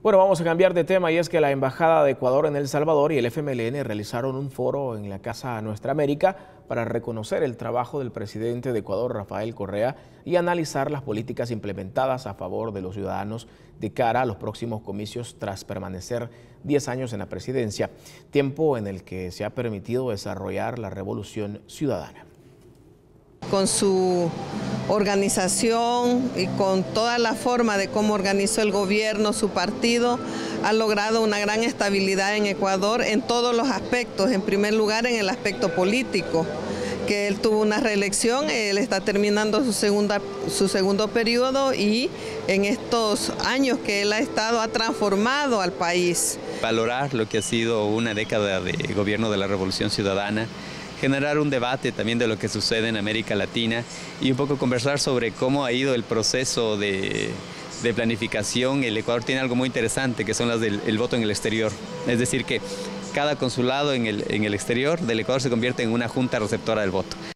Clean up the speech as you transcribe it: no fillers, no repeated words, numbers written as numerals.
Bueno, vamos a cambiar de tema y es que la Embajada de Ecuador en El Salvador y el FMLN realizaron un foro en la Casa Nuestra América para reconocer el trabajo del presidente de Ecuador, Rafael Correa, y analizar las políticas implementadas a favor de los ciudadanos de cara a los próximos comicios tras permanecer 10 años en la presidencia, tiempo en el que se ha permitido desarrollar la revolución ciudadana. Con su organización y con toda la forma de cómo organizó el gobierno, su partido, ha logrado una gran estabilidad en Ecuador en todos los aspectos. En primer lugar, en el aspecto político, que él tuvo una reelección, él está terminando su segundo periodo y en estos años que él ha estado ha transformado al país. Valorar lo que ha sido una década de gobierno de la Revolución Ciudadana, generar un debate también de lo que sucede en América Latina y un poco conversar sobre cómo ha ido el proceso de planificación. El Ecuador tiene algo muy interesante que son las del voto en el exterior, es decir que cada consulado en el exterior del Ecuador se convierte en una junta receptora del voto.